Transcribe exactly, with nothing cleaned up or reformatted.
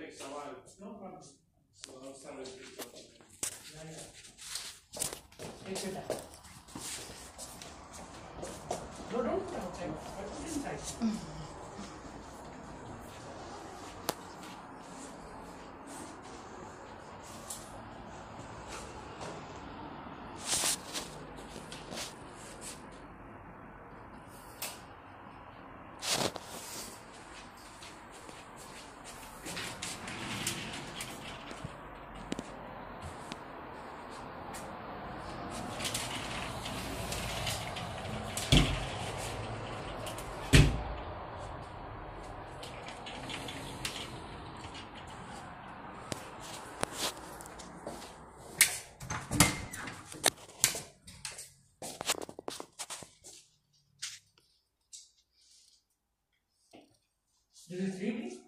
Okay, so I no problem. So I'll start with three questions. Yeah, yeah. Take your time. No, don't put outside. Put it inside. This is three D?